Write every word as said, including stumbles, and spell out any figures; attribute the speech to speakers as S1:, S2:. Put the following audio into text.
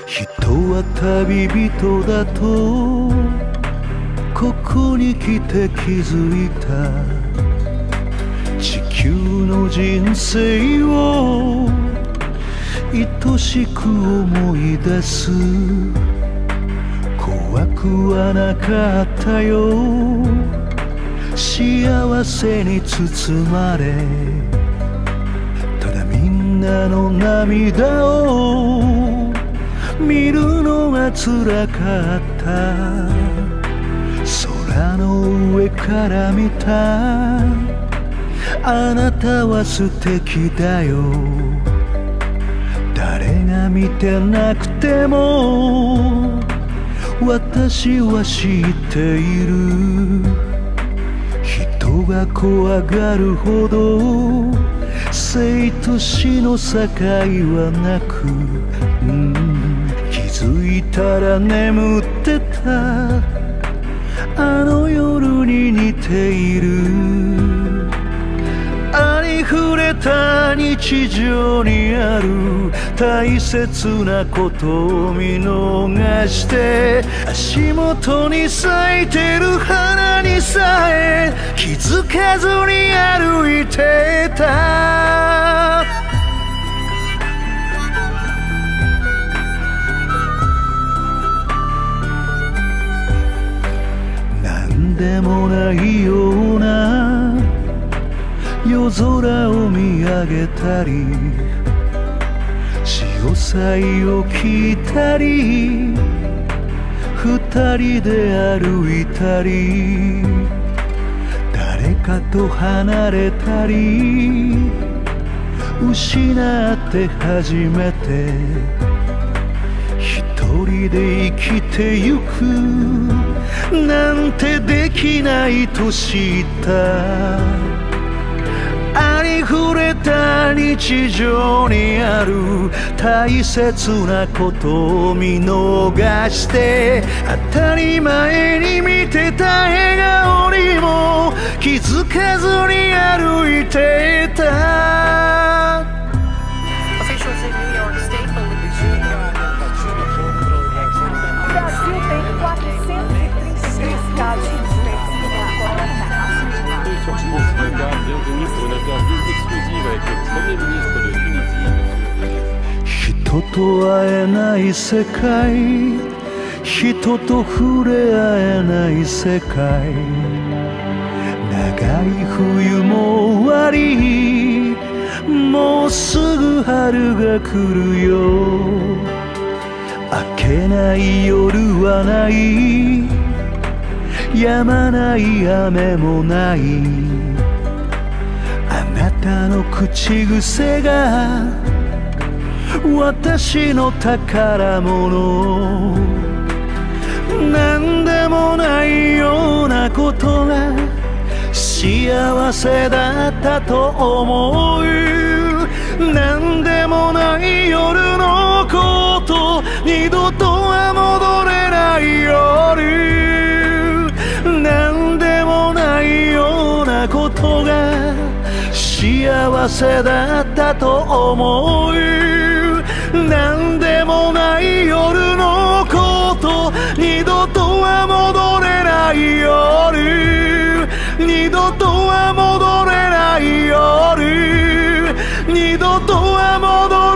S1: 人は旅人だとここに来て気づいた。地球の人生を愛しく思い出す。怖くはなかったよ、幸せに包まれ。ただみんなの涙を見るのが辛かった。空の上から見たあなたは素敵だよ。誰が見てなくても私は知っている。人が怖がるほど生と死の境はなく、うん、気づいたら眠ってたあの夜に似ている。ありふれた日常にある大切なことを見逃して足元に咲いてる花にさえ気づかずに歩いてた。なんでもないような夜空を見上げたり潮騒を聞いたり二人で歩いたり誰かと離れたり失って初めて一人で生きてゆくなんてできないと知った。ありふれた日常にある大切なことを見逃して当たり前に見てた笑顔にも気づかずに歩いてた。
S2: Officials in New York State believe
S3: O Brasil tem quatrocentos e trinta e três casos suspeitos do coronavírus.
S4: Sur France deux, bienvenue pour une interview exclusive avec le Premier ministre de Tunisie.
S1: 人と会えない世界、人と触れ合えない世界、長い冬も終わりもうすぐ春が来るよ。明けない夜はない、止まない雨もない、あなたの口癖が私の宝物。なんでもないようなことが幸せだったと思う。なんでもない夜のこと二度とは戻れない夜。なんでもないようなことが幸せだったと思う。なんでもない夜のこと二度とは戻れない夜。二度とは戻れない夜。二度とは戻れない夜。